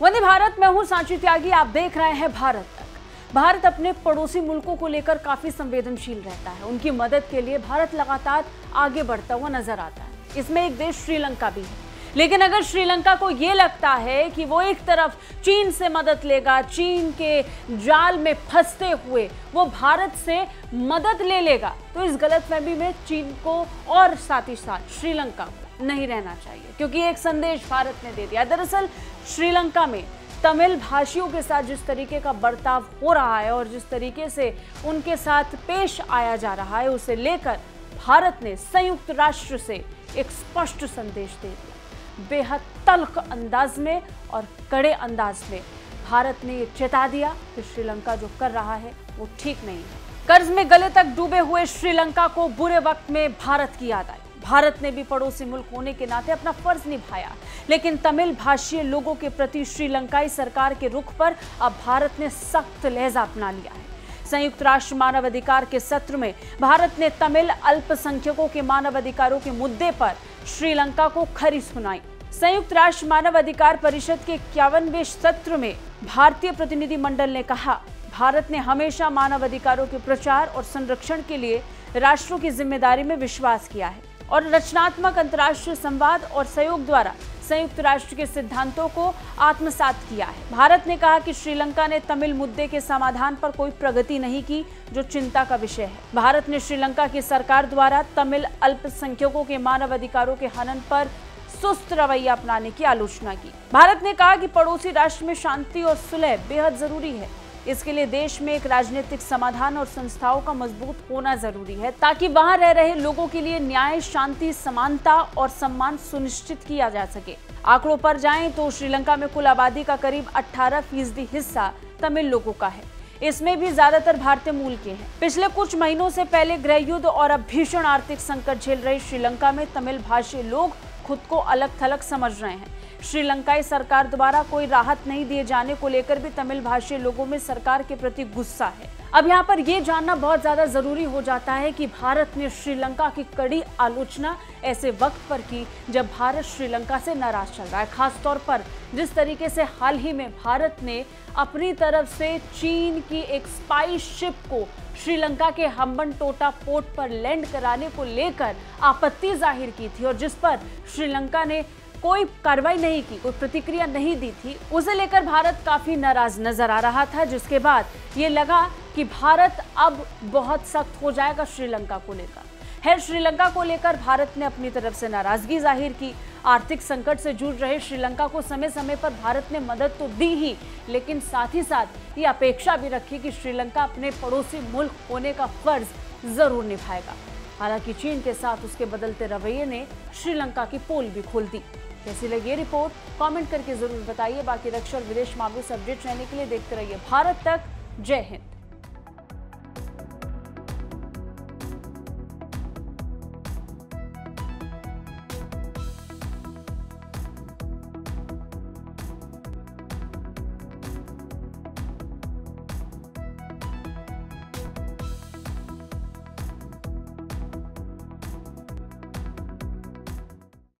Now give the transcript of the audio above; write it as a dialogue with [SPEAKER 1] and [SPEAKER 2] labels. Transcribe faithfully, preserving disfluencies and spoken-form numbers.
[SPEAKER 1] वंदे भारत, मैं हूं सांची त्यागी, आप देख रहे हैं भारत तक। भारत अपने पड़ोसी मुल्कों को लेकर काफी संवेदनशील रहता है। उनकी मदद के लिए भारत लगातार आगे बढ़ता हुआ नजर आता है। इसमें एक देश श्रीलंका भी है। लेकिन अगर श्रीलंका को यह लगता है कि वो एक तरफ चीन से मदद लेगा, चीन के जाल में फंसते हुए वो भारत से मदद ले लेगा, तो इस गलतफहमी में चीन को और साथ ही साथ श्रीलंका को नहीं रहना चाहिए, क्योंकि एक संदेश भारत ने दे दिया। दरअसल श्रीलंका में तमिल भाषियों के साथ जिस तरीके का बर्ताव हो रहा है और जिस तरीके से उनके साथ पेश आया जा रहा है, उसे लेकर भारत ने संयुक्त राष्ट्र से एक स्पष्ट संदेश दे दिया। बेहद तल्ख अंदाज में और कड़े अंदाज में भारत ने ये चेता दिया कि श्रीलंका जो कर रहा है वो ठीक नहीं है। कर्ज में गले तक डूबे हुए श्रीलंका को बुरे वक्त में भारत की याद आई। भारत ने भी पड़ोसी मुल्क होने के नाते अपना फर्ज निभाया, लेकिन तमिल भाषीय लोगों के प्रति श्रीलंकाई सरकार के रुख पर अब भारत ने सख्त लहजा अपना लिया है। संयुक्त राष्ट्र मानवाधिकार के सत्र में भारत ने तमिल अल्पसंख्यकों के मानवाधिकारों के मुद्दे पर श्रीलंका को खरी सुनाई। संयुक्त राष्ट्र मानवाधिकार परिषद के इक्यावनवें सत्र में भारतीय प्रतिनिधि मंडल ने कहा, भारत ने हमेशा मानवाधिकारों के प्रचार और संरक्षण के लिए राष्ट्रों की जिम्मेदारी में विश्वास किया है और रचनात्मक अंतर्राष्ट्रीय संवाद और सहयोग द्वारा संयुक्त राष्ट्र के सिद्धांतों को आत्मसात किया है। भारत ने कहा कि श्रीलंका ने तमिल मुद्दे के समाधान पर कोई प्रगति नहीं की, जो चिंता का विषय है। भारत ने श्रीलंका की सरकार द्वारा तमिल अल्पसंख्यकों के मानवाधिकारों के हनन पर सुस्त रवैया अपनाने की आलोचना की। भारत ने कहा कि पड़ोसी राष्ट्र में शांति और सुलह बेहद जरूरी है। इसके लिए देश में एक राजनीतिक समाधान और संस्थाओं का मजबूत होना जरूरी है, ताकि वहां रह रहे लोगों के लिए न्याय, शांति, समानता और सम्मान सुनिश्चित किया जा सके। आंकड़ों पर जाएं तो श्रीलंका में कुल आबादी का करीब अठारह फीसदी हिस्सा तमिल लोगों का है। इसमें भी ज्यादातर भारतीय मूल के हैं। पिछले कुछ महीनों से पहले गृह युद्ध और अब भीषण आर्थिक संकट झेल रही श्रीलंका में तमिल भाषी लोग खुद को अलग थलग समझ रहे हैं। श्रीलंकाई सरकार द्वारा कोई राहत नहीं दिए जाने को लेकर भी तमिल भाषी लोगों में सरकार के प्रति गुस्सा है। अब यहाँ पर यह जानना बहुत ज्यादा जरूरी हो जाता है कि भारत ने श्रीलंका की कड़ी आलोचना ऐसे वक्त पर की जब भारत श्रीलंका से नाराज चल रहा है। खासतौर पर जिस तरीके से हाल ही में भारत ने अपनी तरफ से चीन की एक स्पाई शिप को श्रीलंका के हम्बनटोटा पोर्ट पर लैंड कराने को लेकर आपत्ति जाहिर की थी और जिस पर श्रीलंका ने कोई कार्रवाई नहीं की, कोई प्रतिक्रिया नहीं दी थी, उसे लेकर भारत काफी नाराज नजर आ रहा था। जिसके बाद ये लगा कि भारत अब बहुत सख्त हो जाएगा श्रीलंका को लेकर। है श्रीलंका को लेकर भारत ने अपनी तरफ से नाराजगी जाहिर की। आर्थिक संकट से जूझ रहे श्रीलंका को समय समय पर भारत ने मदद तो दी ही, लेकिन साथ ही साथ ये अपेक्षा भी रखी कि श्रीलंका अपने पड़ोसी मुल्क होने का फर्ज जरूर निभाएगा। हालांकि चीन के साथ उसके बदलते रवैये ने श्रीलंका की पोल भी खोल दी। कैसी लगी ये रिपोर्ट कमेंट करके जरूर बताइए। बाकी रक्षा और विदेश मामलों से अपडेट रहने के लिए देखते रहिए भारत तक। जय हिंद।